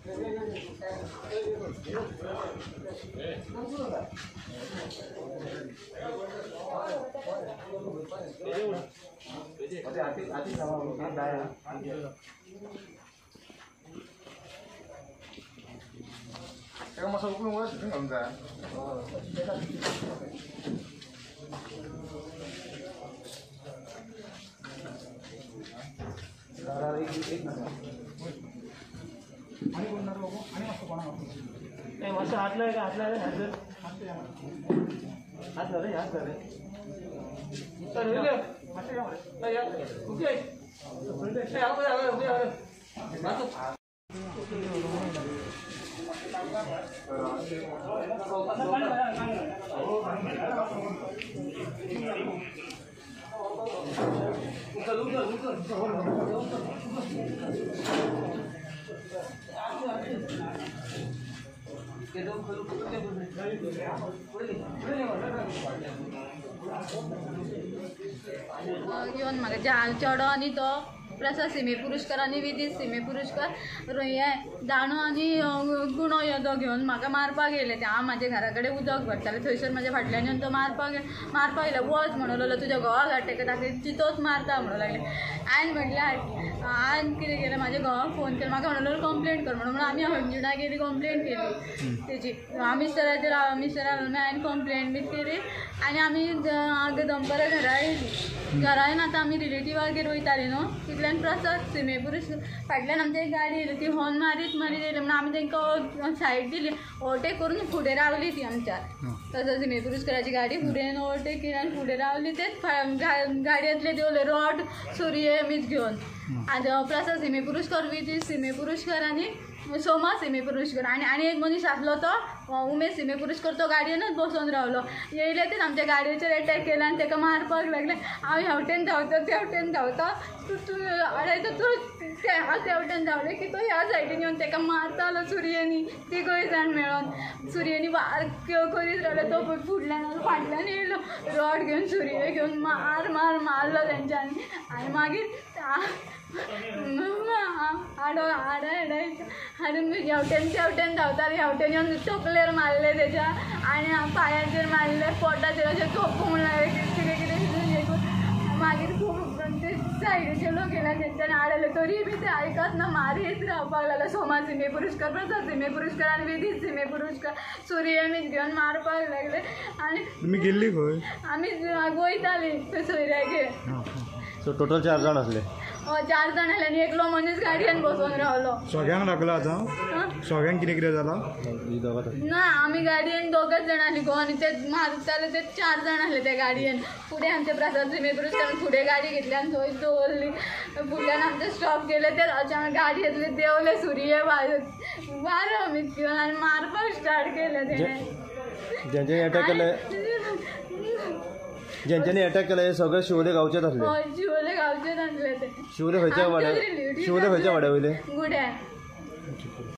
Kamu masuk dulu nggak? Enggak enggak. मस्त हात लागे हात लागे हात हात धरे हात धरे घेवन म्हाका जहाज चेडो आनी तो प्रसाद सीमे पुरस्कार आनी विधी सीमे पुरस्कार हें दाणो आनी गुणो येदो घेवन म्हाका मारपाक येयले ते हांव म्हाज्या घरा कडेन उदक भरतालें थंयसर म्हाज्या फाटल्यान येवन तो मारपाक येयलो वच म्हणून लागलो तुज्या घोवा घाट ताका ताका चितोच मारता म्हणून लागले हांवें म्हटल्यार हांवें कितें केलें म्हाज्या घोवाक फोन केलो म्हाका म्हणून लागलो कंप्लेंट कर म्हणून आमी 100 गेली कंप्लेंट केली तेजी मिस्टराचेर हांवें कंप्लेंट बी केली आनी आमी दनपारां घरा येयली घरा येवन आतां आमी रिलेटिवागेर वयतालीं न्हू तितल्यान प्रसाद सीमे पुरस्कार फाटल्यान आमची एक गाडी येयली ती हॉर्न मारीत येयली म्हणून आमी तांकां सायड दिली ओवरटेक करून फुडें रावली ती आमच्या प्रसाद सीमे पुरस्काराची गाडी फुडें ओवरटेक केली आनी फुडें रावली तेच गाडयेंतले देवले रॉड सुरये मीठ घेवन आनी प्रसाद सीमे पुरस्कार विधी सीमे पुरस्कार आनी सोमा सीमे पुरस्कार आनी एक मनीस आसलो तो उमेश सीमे पुरस्कार तो गाडयेनूच बसून रावलो येयले तेच आमच्या गाडयेचेर एटॅक केला आनी ताका मारपाक लागले हांव हेवटेन धांवता तेवटेन धांवता आडयता तूं हांव तेवटेन धांवलें की तो ह्या सायडीन येवन ताका मारतालो सुरयेनी तिगूय जाण मेळोन सुरयेनी वारक्यो करीत रावले तो फाटल्यान येयलो रॉड घेवन सुरये घेवन मारलो तेंच्यांनी आनी मागीर हाडून हेवटेन धांवताले हेवटेन येवन तकलेर मारले तेच्या आनी पांयाचेर मारले पोटाचेर अशें थोपूंक लागले कितें कितें हे करून मागीर खूब ते सायडीचे लोक येयले तेंच्यांनी हाडले तरी बी ते आयकत ना मारीत रावपाक लागले सोमा सीमे पुरस्कार प्रसाद सीमे पुरस्कार आनी विधी सीमे पुरस्कार सूर्य मीठ घेवन मारपाक लागले आनी तुमी गेल्ली खंय आमी वयतालीं थंय सोयऱ्यागेर सो टोटल 4 जाण आसले 4 जाण आसले आनी एकलो मनीस गाडयेन बसून रावलो सगळ्यांक लागला आतां सगळ्यांक कितें कितें जालां ना आमी गाडयेन 2 जाण आसली गो आनी ते मारताले ते 4 जाण आसले ते गाडयेन फुडें आमचे प्रसाद सीमे पुरस्कार फुडें गाडी घेतली आनी थंय दवरली फुडल्यान आमचे स्टॉप केले ते अचानक गाडी येतले देंवले सुरये वारो मीठ घेवन आनी मारपाक स्टार्ट केले तेणें जेंच्यांनी अटॅक केले जेंच्यांनी अटॅक केले सगळे शिवोले गांवचेच आसले शिवोले गांवचेच आसले ते शिवोले खंयच्या वाड्या वयले गुड्यान